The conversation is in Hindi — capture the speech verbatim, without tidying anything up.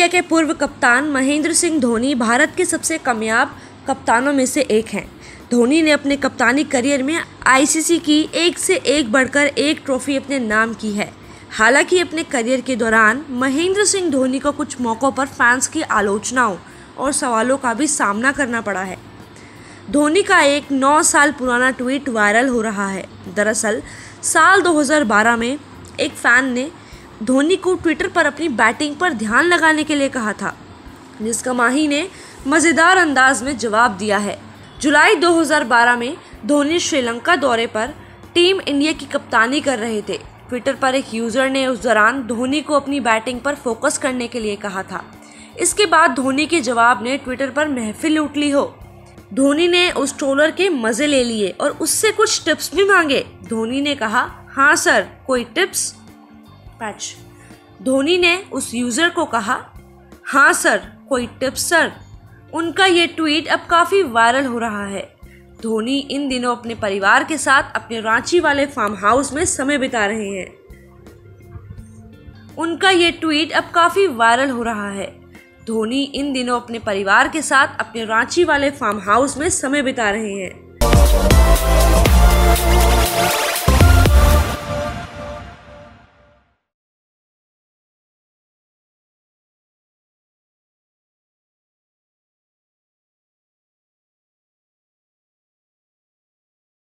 इंडिया के पूर्व कप्तान महेंद्र सिंह धोनी भारत के सबसे कामयाब कप्तानों में से एक हैं। धोनी ने अपने कप्तानी करियर में आईसीसी की एक से एक बढ़कर एक ट्रॉफी अपने नाम की है। हालांकि अपने करियर के दौरान महेंद्र सिंह धोनी को कुछ मौक़ों पर फैंस की आलोचनाओं और सवालों का भी सामना करना पड़ा है। धोनी का एक नौ साल पुराना ट्वीट वायरल हो रहा है। दरअसल साल दो हज़ार बारह में एक फ़ैन ने धोनी को ट्विटर पर अपनी बैटिंग पर ध्यान लगाने के लिए कहा था, जिसका माही ने मज़ेदार अंदाज में जवाब दिया है। जुलाई दो हज़ार बारह में धोनी श्रीलंका दौरे पर टीम इंडिया की कप्तानी कर रहे थे। ट्विटर पर एक यूज़र ने उस दौरान धोनी को अपनी बैटिंग पर फोकस करने के लिए कहा था। इसके बाद धोनी के जवाब ने ट्विटर पर महफिल लूट ली हो। धोनी ने उस ट्रोलर के मज़े ले लिए और उससे कुछ टिप्स भी मांगे। धोनी ने कहा, हाँ सर, कोई टिप्स? पैच। धोनी ने उस यूज़र को कहा, हाँ सर, कोई टिप्स सर? उनका ये ट्वीट अब काफ़ी वायरल हो रहा है। धोनी इन दिनों अपने परिवार के साथ अपने रांची वाले फार्म हाउस में समय बिता रहे हैं। उनका ये ट्वीट अब काफ़ी वायरल हो रहा है। धोनी इन दिनों अपने परिवार के साथ अपने रांची वाले फार्म हाउस में समय बिता रहे हैं।